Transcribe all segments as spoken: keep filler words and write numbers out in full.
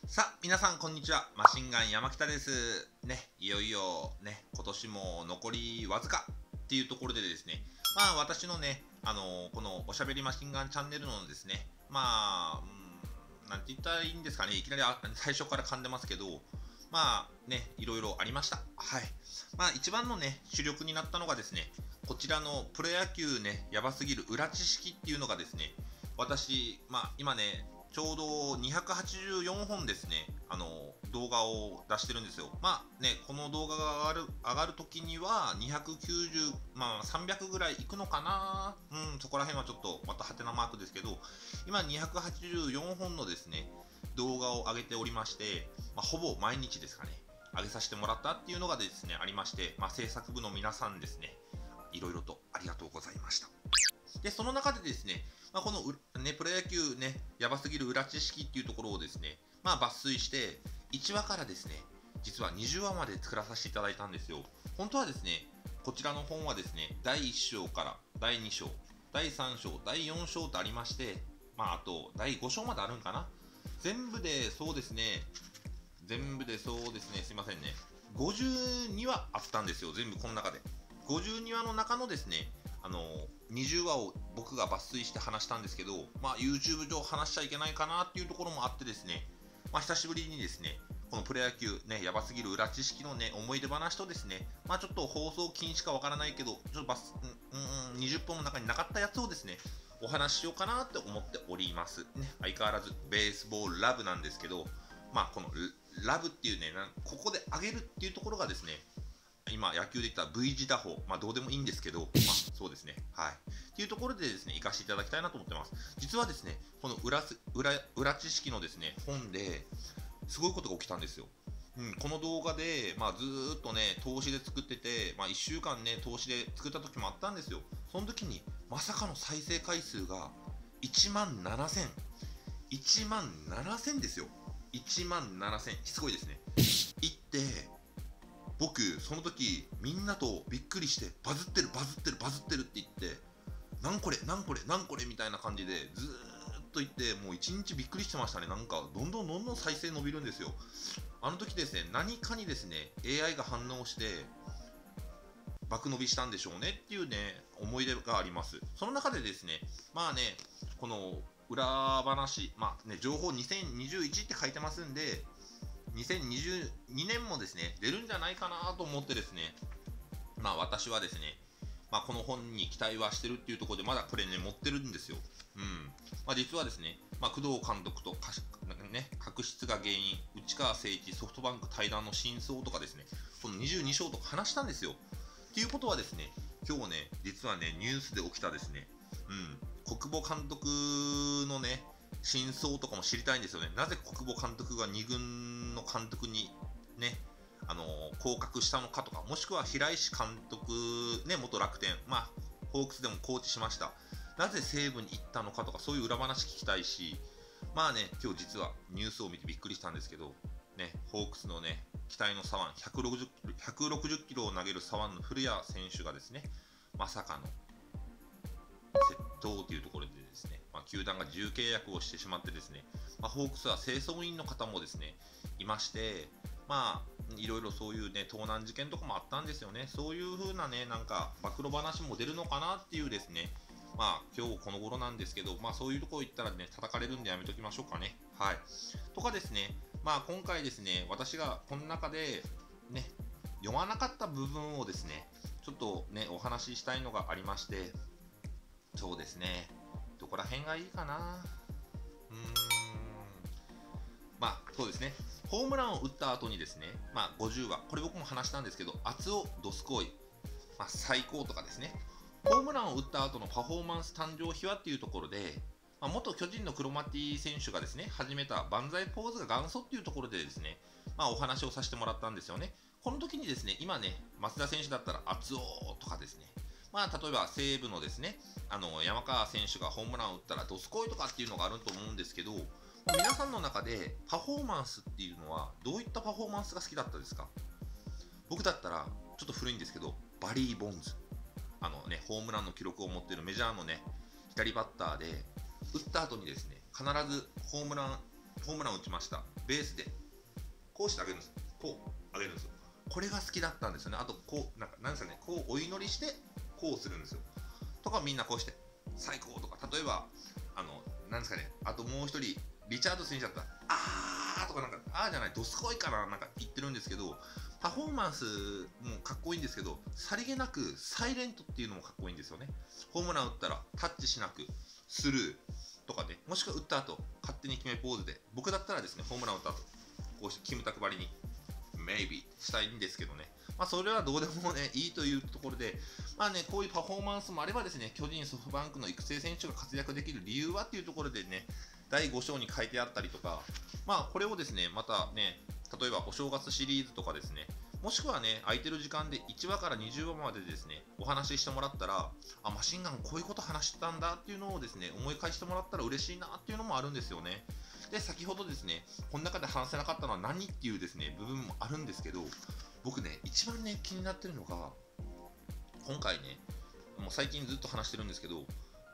さあ、皆さん、こんにちは。マシンガン山北です。ね、いよいよ、ね、今年も残りわずかっていうところでですね、まあ、私のね、あのーこのおしゃべりマシンガンチャンネルのですね、まあ、うん、なんて言ったらいいんですかね、いきなりあ最初から噛んでますけど、まあ、ね、いろいろありました。はい。まあ、一番のね、主力になったのがですね、こちらのプロ野球ね、やばすぎる裏知識っていうのがですね、私、まあ、今ね、ちょうどにひゃくはちじゅうよんほんですね、あの、動画を出してるんですよ。まあね、この動画が上がる、上がる時にはにひゃくきゅうじゅう、まあさんびゃくぐらいいくのかな。うん、そこら辺はちょっとまたハテナマークですけど、今にひゃくはちじゅうよんほんのですね、動画を上げておりまして、まあ、ほぼ毎日ですかね、上げさせてもらったっていうのがですね、ありまして、まあ、制作部の皆さんですね、いろいろとありがとうございました。で、その中でですね、まあ、このね、プロ野球ね、やばすぎる裏知識っていうところをですね、まあ、抜粋して、いちわからですね、実はにじゅうわまで作らさせていただいたんですよ。本当はですね、こちらの本はですね、だいいっ章からだいに章、だいさん章、だいよん章とありまして、まあ、あとだいご章まであるんかな。全部でそうですね、全部でそうですね、すいませんね、ごじゅうにわあったんですよ、全部この中で。ごじゅうにわの中のですね、あのにじゅうわを僕が抜粋して話したんですけど、まあ、YouTube 上話しちゃいけないかなっていうところもあってですね、まあ、久しぶりにですね、このプロ野球ね、やばすぎる裏知識のね、思い出話とですね、まあちょっと放送禁止かわからないけど、ちょっとバス、うん、にじゅっぽんの中になかったやつをですね、お話ししようかなって思っております。ね、相変わらずベースボールラブなんですけど、まあこのラブっていうね、ここで上げるっていうところがですね、今野球で言った V 字打法、まあどうでもいいんですけど、まあそうですね、はい。っていうところでですね、活かしていただきたいなと思ってます。実はですね、この裏裏裏知識のですね、本ですごいことが起きたんですよ。うん、この動画で、まあ、ずーっとね、投資で作ってて、まあ、いっしゅうかんね、投資で作った時もあったんですよ。その時に、まさかの再生回数がいちまんななせん。いちまんななせんですよ。いちまんななせん。すごいですね。いって、僕、その時、みんなとびっくりして、バズってる、バズってる、バズってるって言って、なんこれ、なんこれ、なんこれみたいな感じで、ずーっと言って、もう一日びっくりしてましたね。なんか、どんどんどんどん再生伸びるんですよ。あの時ですね、何かにですね、エーアイ が反応して、爆伸びしたんでしょうねっていうね、思い出があります。その中でですね、まあね、この裏話、まあね、情報にせんにじゅういちって書いてますんで、にせんにじゅうにねんもですね、出るんじゃないかなと思ってですね、まあ私はですね、まあこの本に期待はしてるっていうところで、まだこれね、持ってるんですよ。うん。まあ実はですね、まあ工藤監督とかし、ね、確執が原因、内川聖一ソフトバンク対談の真相とかですね、このにじゅうに章とか話したんですよ。っていうことはですね、今日ね、実はね、ニュースで起きたですね、うん、国母監督のね、真相とかも知りたいんですよね。なぜ国母監督がに軍の監督にね、あの降格したのかとか、もしくは平石監督、ね、元楽天、まあ、ホークスでもコーチしました。なぜ西武に行ったのかとか、そういう裏話聞きたいし、まあね、今日実はニュースを見てびっくりしたんですけど、ね、ホークスのね、期待の左腕、ひゃくろくじゅう、ひゃくろくじゅっキロを投げる左腕の古谷選手がですね、まさかの窃盗というところでですね、まあ、球団が自由契約をしてしまってですね、まあ、ホークスは清掃員の方もですね、いまして、まあ、いろいろそういうね、盗難事件とかもあったんですよね。そういう風なね、なんか、暴露話も出るのかなっていうですね、まあ、今日この頃なんですけど、まあ、そういうところ行ったらね、叩かれるんでやめときましょうかね。はい。とかですね、まあ、今回ですね、私がこの中で、ね、読まなかった部分をですね、ちょっとね、お話ししたいのがありまして、そうですね、どこら辺がいいかな。うーん、まあ、そうですね。ホームランを打った後にですね、まあ、ごじゅうわ、これ僕も話したんですけど、厚尾ドスコイ、まあ、最高とかですね、ホームランを打った後のパフォーマンス誕生秘話っていうところで、まあ、元巨人のクロマティ選手がですね、始めた万歳ポーズが元祖っていうところでですね、まあ、お話をさせてもらったんですよね。この時にですね、今ね、増田選手だったら厚尾とかですね、まあ、例えば西武のですね、あの山川選手がホームランを打ったらドスコイとかっていうのがあると思うんですけど、皆さんの中でパフォーマンスっていうのはどういったパフォーマンスが好きだったですか？僕だったらちょっと古いんですけど、バリー・ボンズ、あのね、ホームランの記録を持っているメジャーのね、左バッターで、打った後にですね、必ずホームランホームラン打ちました。ベースで、こうしてあげるんですよ。こう、あげるんですよ。これが好きだったんですよね。あと、こう、なんか、なんですかね、こうお祈りして、こうするんですよ。とか、みんなこうして、最高とか、例えば、あの、なんですかね、あともう一人、リチャード選手だったら、あーとかなんか、あーじゃない、どすこいかな、なんか言ってるんですけど、パフォーマンスもかっこいいんですけど、さりげなくサイレントっていうのもかっこいいんですよね。ホームラン打ったらタッチしなく、スルーとかで、もしくは打った後、勝手に決めポーズで、僕だったらですね、ホームラン打った後、こうしてキムタクばりに、maybe したいんですけどね。まあ、それはどうでもね、いいというところで、まあね、こういうパフォーマンスもあればですね、巨人ソフトバンクの育成選手が活躍できる理由はっていうところでね、だいご章に書いてあったりとか、まあ、これをですね、またね、例えばお正月シリーズとかですね、もしくはね、空いてる時間でいちわからにじゅうわまでですね、お話ししてもらったら、あ、マシンガンこういうこと話してたんだっていうのをですね、思い返してもらったら嬉しいなっていうのもあるんですよね。で、先ほどですね、この中で話せなかったのは何っていうですね、部分もあるんですけど、僕ね、一番ね、気になってるのが、今回ね、もう最近ずっと話してるんですけど、うーん、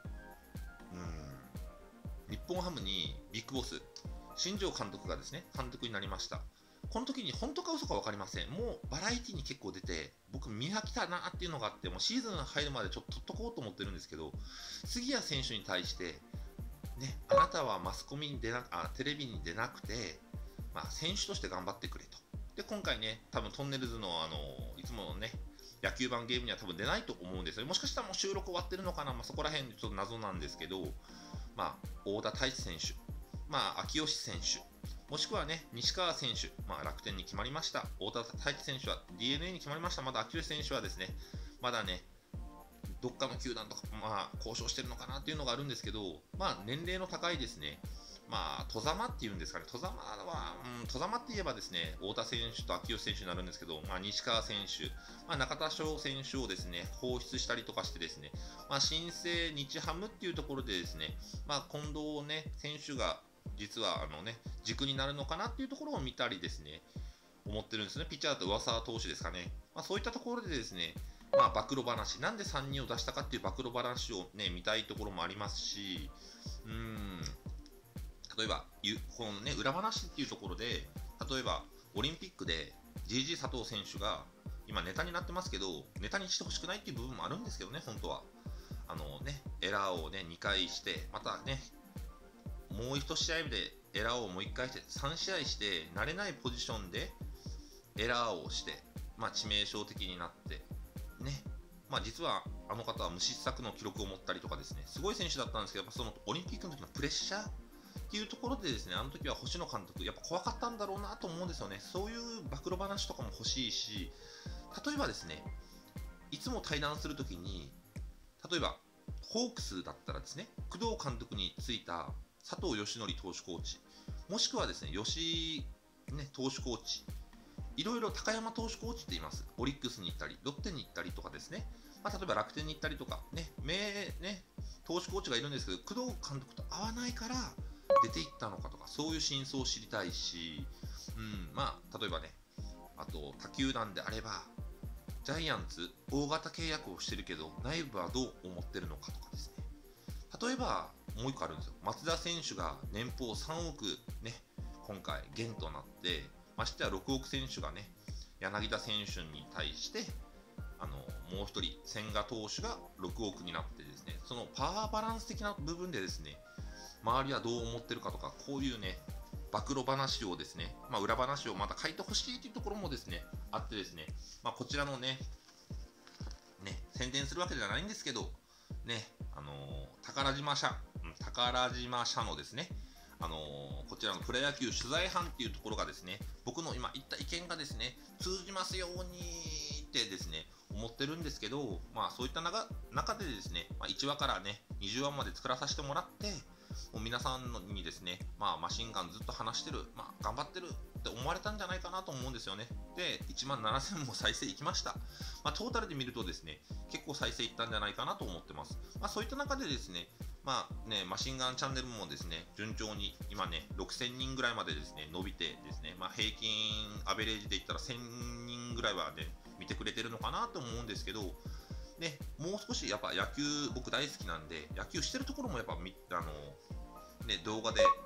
日本ハムにビッグボス、新庄監督がですね、監督になりました。この時に本当か嘘か分かりません。もうバラエティに結構出て、僕見飽きたなっていうのがあって、もうシーズン入るまでちょっと取っとこうと思ってるんですけど、杉谷選手に対して、ね、あなたはマスコミに出なあ、テレビに出なくて、まあ、選手として頑張ってくれと。で、今回ね、多分トンネルズの、あのいつものね、野球盤ゲームには多分出ないと思うんですよ。もしかしたらもう収録終わってるのかな、まあ、そこら辺ちょっと謎なんですけど、まあ、大田太一選手、まあ、秋吉選手、もしくはね、西川選手、まあ、楽天に決まりました。大田太一選手は ディーエヌエー に決まりました。まだ秋吉選手はですね、まだね、どっかの球団とか、まあ、交渉してるのかなっていうのがあるんですけど、まあ、年齢の高いですね、まあ、戸様っていうんですかね、戸様は、うん、戸様って言えばですね、太田選手と秋吉選手になるんですけど、まあ、西川選手、まあ、中田翔選手をですね、放出したりとかしてですね、まあ、新生日ハムっていうところでですね、まあ、近藤ね、選手が実はあのね、軸になるのかなっていうところを見たりですね、思ってるんですね。ピッチャーと上沢投手ですかね。まあ、そういったところでですね、まあ、暴露話、なんでさんにんを出したかっていう暴露話をね、見たいところもありますし、うーん、例えば、このね、裏話っていうところで、例えば、オリンピックで ジージー 佐藤選手が、今ネタになってますけど、ネタにしてほしくないっていう部分もあるんですけどね、本当は。あのね、エラーをね、にかいして、またね、もういち試合目でエラーをもういっかいして、さん試合して、慣れないポジションでエラーをして、まあ、致命傷的になって、ね、まあ、実はあの方は無失策の記録を持ったりとかですね、すごい選手だったんですけど、やっぱそのオリンピックの時のプレッシャーっていうところでですね、あの時は星野監督、やっぱ怖かったんだろうなと思うんですよね。そういう暴露話とかも欲しいし、例えばですね、いつも対談するときに、例えば、ホークスだったらですね、工藤監督についた佐藤義則投手コーチ、もしくはですね、吉、ね、投手コーチ、いろいろ高山投手コーチって言います。オリックスに行ったり、ロッテに行ったりとかですね、まあ、例えば楽天に行ったりとか、ね、名、ね、投手コーチがいるんですけど、工藤監督と合わないから出ていったのかとか、そういう真相を知りたいし、うん、まあ、例えばね、あと他球団であれば、ジャイアンツ、大型契約をしてるけど、内部はどう思ってるのかとかですね。例えば、もう一個あるんですよ。松田選手が年俸さんおくね、今回減となって、ましてやろくおく選手がね、柳田選手に対して、あのもう一人、千賀投手がろくおくになってですね、そのパワーバランス的な部分でですね、周りはどう思ってるかとか、こういうね、暴露話をですね、まあ、裏話をまた書いてほしいというところもですね、あってですね、まあ、こちらのね、ね、宣伝するわけじゃないんですけど、ね、あのー、宝島社、宝島社のですね、あのー、こちらのプロ野球取材班っていうところがですね、僕の今言った意見がですね、通じますようにってですね、思ってるんですけど、まあそういった中中でですね、まあ、いちわからね、にじゅうわまで作らさせてもらって、もう皆さんにですね、まあマシンガンずっと話してる、まあ頑張ってるって思われたんじゃないかなと思うんですよね。で、いちまんななせんも再生いきました。まあトータルで見るとですね、結構再生いったんじゃないかなと思ってます。まあそういった中でですね、まあね、マシンガンチャンネルもですね、順調に今ね、ろくせんにんぐらいまでですね、伸びてですね、まあ平均アベレージで言ったらせんにんぐらいはね、見てくれてるのかなと思うんですけど、ね、もう少しやっぱ野球僕大好きなんで、野球してるところもやっぱみあの、ね、動画で、ね、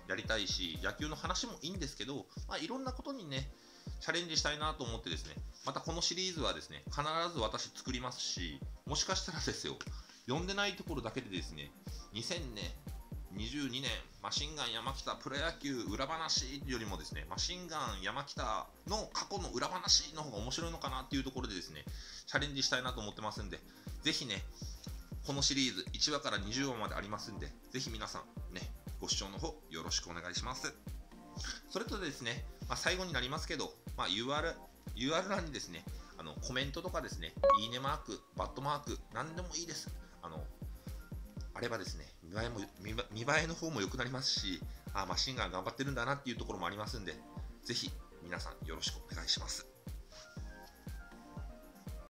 やりたいし、野球の話もいいんですけど、まあ、いろんなことにね、チャレンジしたいなと思ってですね、またこのシリーズはですね、必ず私作りますし、もしかしたらですよ、読んでないところだけでですね、にせんにじゅうにねん、マシンガン山北プロ野球裏話よりもですね、マシンガン山北の過去の裏話の方が面白いのかなっていうところでですね、チャレンジしたいなと思ってますんで、ぜひね、このシリーズいちわからにじゅうわまでありますんで、ぜひ皆さんね、ご視聴の方よろしくお願いします。それとですね、まあ、最後になりますけど、まあ、ユーアール、ユーアール 欄にですね、あのコメントとかですね、いいねマーク、バッドマーク、なんでもいいです。あのあればですね、見栄えも見栄えの方も良くなりますし、あマシンガン頑張ってるんだなっていうところもありますんで、ぜひ皆さんよろしくお願いします。